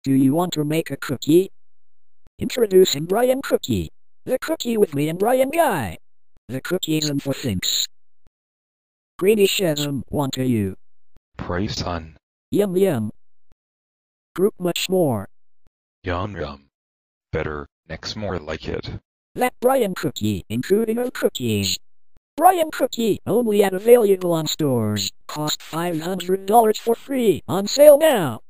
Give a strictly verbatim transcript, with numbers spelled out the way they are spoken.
Do you want to make a cookie? Introducing Bryan Cookie. The cookie with me and Bryan guy. The cookies and for thinks. Greedy Shazam, want to you. Pray son. Yum yum. Group much more. Yum yum. Better, next more like it. That Bryan Cookie, including our cookies. Bryan Cookie, only at available on stores. Cost five hundred dollars for free. On sale now.